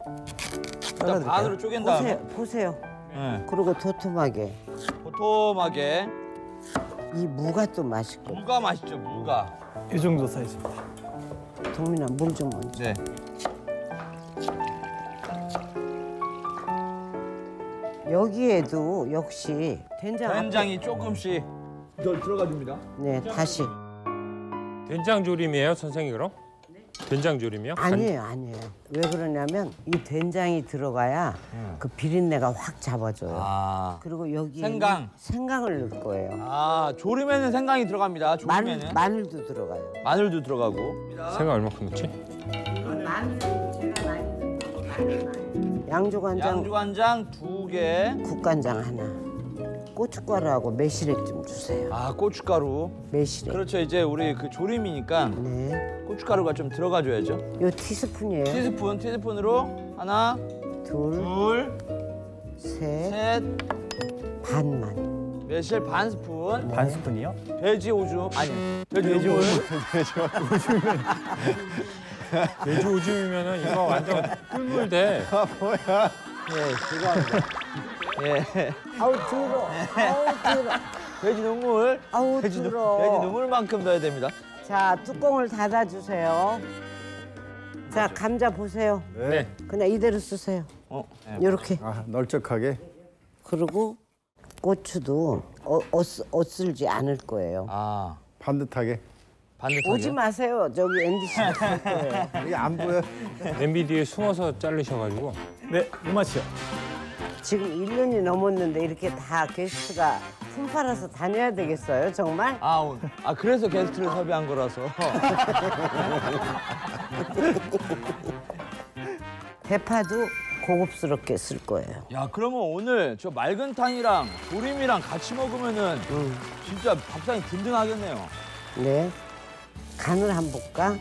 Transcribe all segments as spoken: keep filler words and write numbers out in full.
일단 반으로 쪼갠 다음에. 보세요, 보세요. 네. 그리고 도톰하게. 도톰하게. 이 무가 또 맛있거든. 무가 맛있죠, 무가. 이 정도 사이즈입니다. 동민아, 물 좀 먼저. 네. 여기에도 역시 된장. 된장이 조금씩 더 들어가줍니다. 네, 다시. 된장 조림이에요, 선생님 그럼? 된장 조림이요? 아니에요, 아니에요. 왜 그러냐면 이 된장이 들어가야 음. 그 비린내가 확 잡아줘요. 아. 그리고 여기에 생강. 생강을 넣을 거예요. 아, 조림에는 생강이 들어갑니다. 마늘, 조림에는. 마늘도 들어가요. 마늘도 들어가고. 생강 얼마큼 넣지? 마늘 제가 많이 넣어요. 양조간장, 양조간장 두 개. 국간장 하나. 고춧가루하고 매실액 좀 주세요. 아, 고춧가루. 매실액. 그렇죠. 이제 우리 그 조림이니까 네. 고춧가루가 좀 들어가줘야죠. 요 티스푼이에요. 티스푼, 티스푼으로 하나, 둘, 둘, 셋, 셋, 반만. 매실 반 스푼, 반 스푼이요? 돼지 오줌, 아니, 돼지 돼지 오줌. 돼지 오줌이면은 이거 완전 꿀물 돼. 예, 죄송합니다. 예, 아우 들어. 아우 들어. 돼지 눈물. 아우 돼지, 눈- 들어. 돼지 눈물만큼 넣어야 됩니다. 자, 뚜껑을 닫아주세요. 자, 감자 보세요. 네. 그냥 이대로 쓰세요. 어, 예. 이렇게. 아, 널쩍하게. 그리고 고추도 어, 어쓰, 어슬지 않을 거예요. 아, 반듯하게. 반듯하게. 오지 마세요. 저기 엠디씨가 갈 거예요. 이게 안 보여. 냄비 뒤에 숨어서 자르셔가지고. 네, 이맛이요. 지금 일 년이 넘었는데 이렇게 다 게스트가 품팔아서 다녀야 되겠어요, 정말? 아, 오- 아 그래서 게스트를 섭외한 거라서. 대파도 고급스럽게 쓸 거예요. 야, 그러면 오늘 저 맑은탕이랑 조림이랑 같이 먹으면은 음. 진짜 밥상이 든든하겠네요. 네. 간을 한번 볼까?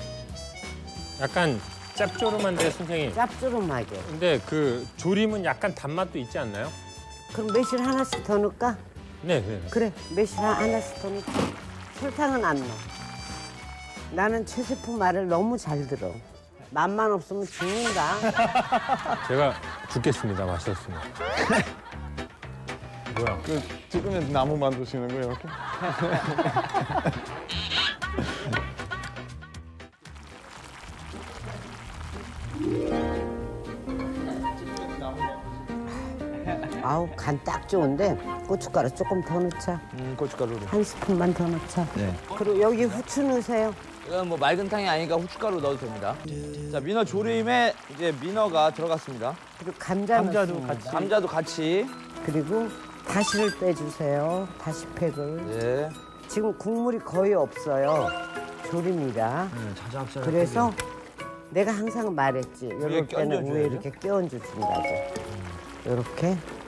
약간 짭조름한데 선생님. 짭조름하게. 근데 그 조림은 약간 단맛도 있지 않나요? 그럼 매실 하나씩 더 넣을까? 네, 네. 그래, 매실 하- 하나씩 더 넣자. 설탕은 안 넣어. 나는 최 셰프 말을 너무 잘 들어. 맛만 없으면 죽는다. 제가 죽겠습니다. 맛있었습니다. 뭐야? 그 찍으면 나무 만드시는 거예요, 이렇게? 아우, 간 딱 좋은데 고춧가루 조금 더 넣자. 음, 고춧가루를. 한 스푼만 더 넣자. 네. 그리고 여기 후추 넣으세요. 이건 뭐 맑은탕이 아니니까 후춧가루 넣어도 됩니다. 자, 민어 조림에 이제 민어가 들어갔습니다. 그리고 감자 감자도 넣습니다. 같이. 감자도 같이. 그리고 다시를 빼주세요. 다시팩을. 네. 지금 국물이 거의 없어요. 조림이라. 음, 자작자작. 그래서 내가 항상 말했지. 위에 이럴 때는 껴얹어줘야죠. 위에 이렇게 끼얹어 준다고. 이렇게